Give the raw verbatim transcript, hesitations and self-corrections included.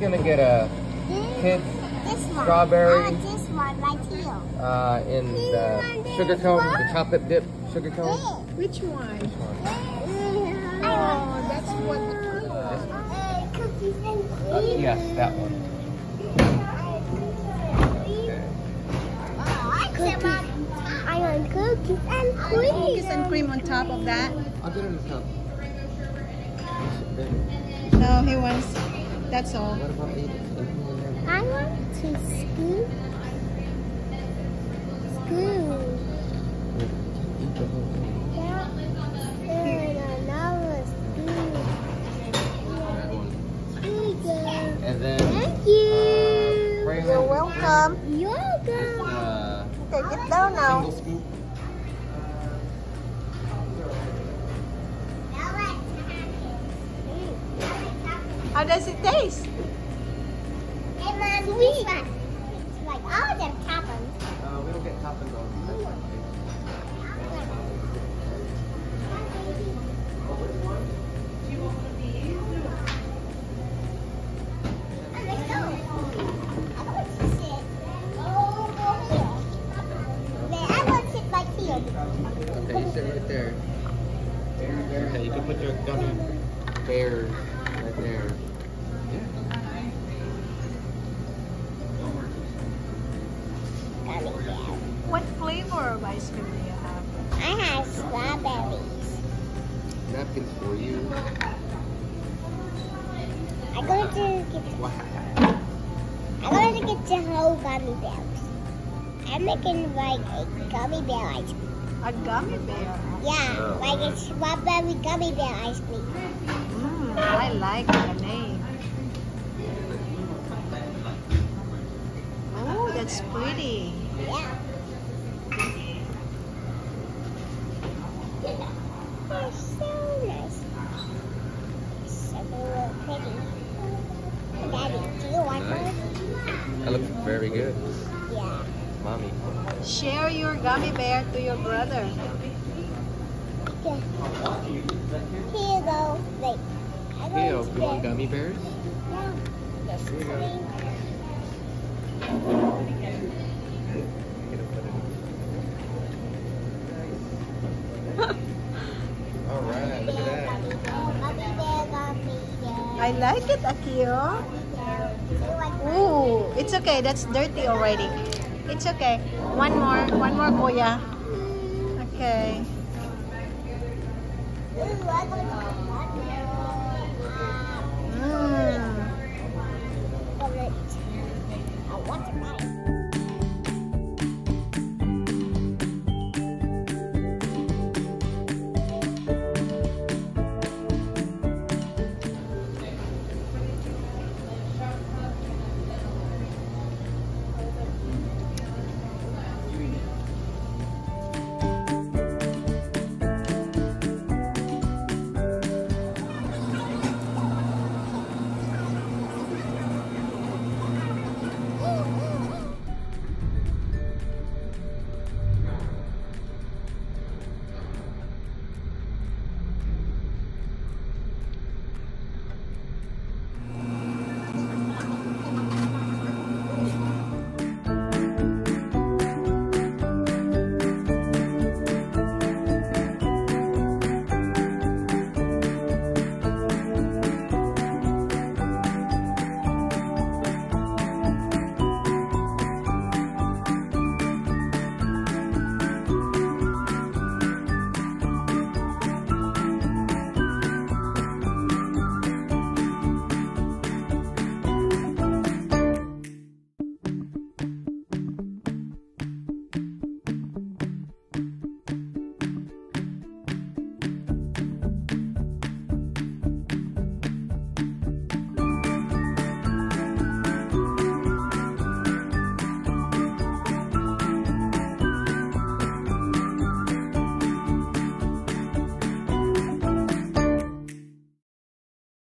gonna get a kid This one. strawberry. I want this one right here. Uh, in the sugar cone, the chocolate dip sugar cone. Which one? This one. Oh, that's what. Uh, cookies and Uh, cream. yes, that one. I want cookies and cream. Cookies and cream on top of that. I'll get it in the cup. No, he wants. That's all. What about eating? I want to scoop. Scoop. Eat the whole thing. Yeah. And another scoop. That one. Here you go. And then. Thank you. Uh, Raymond, You're welcome. You're Uh, welcome. Okay, get down now. single scoop. How does it taste? Hey, Mom, this one. It's like all them toppings. Uh, we don't get toppings on. Let's go. I want to sit over here. Then I want to sit right here. Okay, you sit right there. Okay, you can put your gummy bears right there. Gummy bear. What flavor of ice cream do you have? I have strawberries. Napkins for you. I'm going to get. Wow. I'm going to get the whole gummy bears. I'm making like a gummy bear ice cream. A gummy bear. Yeah, Oh. like a strawberry gummy bear ice cream. Mm, I like the name. Oh, that's pretty. Yeah. They're so nice. So pretty. Daddy, do you want Nice. one? That looks very good. Yeah. Mommy. Share your gummy bear to your brother. Okay. Here you go. Wait. I'm going Ew, to you want get- gummy bears? Yeah. This Here you go. green. Alright, look at that. Gummy bear, gummy bear. I like it, Akio. Do you like Ooh, it's okay. That's dirty already. It's okay. One more. One more, Kuya. Okay. Ooh, I'm going to get one more. Mm. Uh, I want to buy it.